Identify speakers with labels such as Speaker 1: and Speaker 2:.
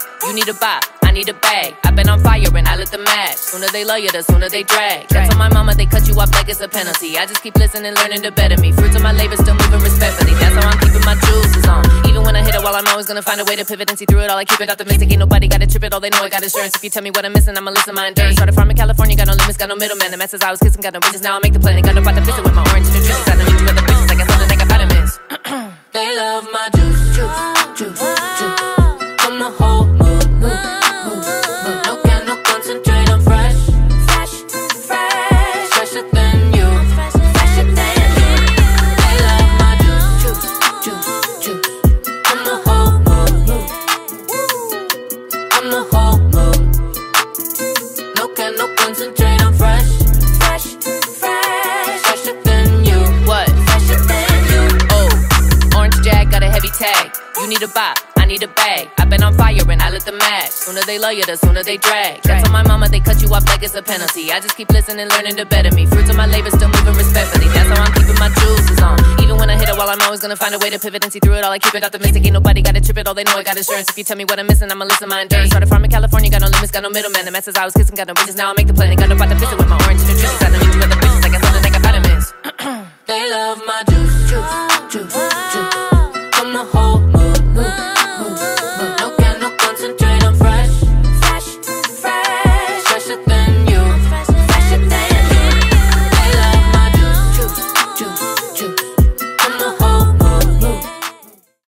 Speaker 1: You need a bop, I need a bag. I've been on fire and I lit the match. Sooner they love you, the sooner they drag. I told my mama they cut you off like it's a penalty. I just keep listening, learning to better me. Fruits of my labor still moving respectfully. That's how I'm keeping my juices on. Even when I hit it, while I'm always gonna find a way to pivot and see through it all. I keep it optimistic, ain't nobody gotta trip it. All they know I got insurance. If you tell me what I'm missing, I'ma listen my endurance. Started farming California, got no limits, got no middleman. The messes I was kissing, got no bitches. Now I make the planet, got no pot to visit with my orange nutrition. I don't need you other bitches, I got something they got vitamins. They love my juice, juice, juice, juice. From the whole mood, mood, mood, mood. No can, no concentrate, I'm fresh, fresh, fresh. Fresher than you, fresher than you. They love my juice, juice, juice, juice. From the whole mood, mood. From the whole mood. No can, no concentrate, I'm fresh, fresh, fresh. Fresher than you. What? Fresher than you. Oh, orange jag got a heavy tag. You need a bop, I need a bag. I've been on fire and I lit the match. Sooner they love you, the sooner they drag. I told my mama they cut you off like it's a penalty. I just keep listening, learning to better me. Fruits of my labor still moving respectfully. That's how I'm keeping my juices on. Even when I hit it, while I'm always gonna find a way to pivot and see through it all. I keep it optimistic, ain't nobody gotta trip it. All they know I got insurance. If you tell me what I'm missing, I'ma listen my endurance. Started farming California, got no limits, got no middleman. The messes I was kissing, got no bitches. Now I make the planet, got no pot to visit with my orange nutrition. I don't need you other bitches, I got something they got vitamins. They love my juice, juice, juice, juice. From the whole